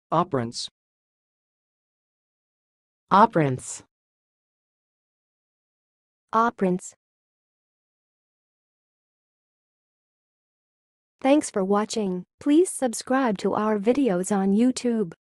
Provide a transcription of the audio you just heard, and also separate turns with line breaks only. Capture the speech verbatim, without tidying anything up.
Operants.
Operants.
Operants. Thanks for watching. Please subscribe to our videos on YouTube.